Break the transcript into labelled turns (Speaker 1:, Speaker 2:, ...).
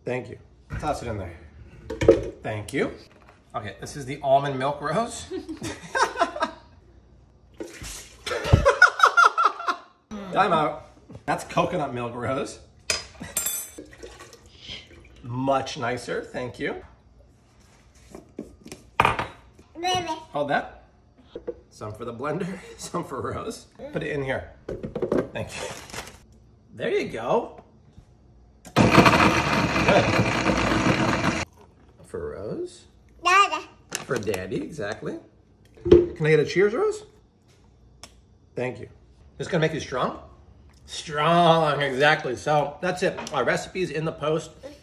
Speaker 1: Thank you. Toss it in there. Thank you. Okay, this is the almond milk rose. Time out. That's coconut milk rose. Much nicer, thank you.
Speaker 2: Baby.
Speaker 1: Hold that. Some for the blender, some for Rose. Put it in here. Thank you. There you go. Good. For Rose.
Speaker 2: Dada.
Speaker 1: For Daddy, exactly. Can I get a cheers, Rose? Thank you. This gonna make you strong? Strong, exactly. So that's it. Our recipe's in the post.